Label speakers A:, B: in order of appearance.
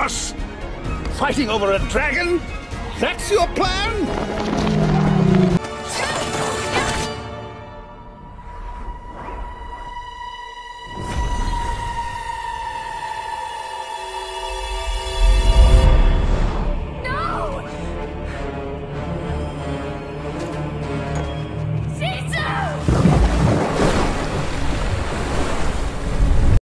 A: boss? Fighting over a dragon? That's your plan?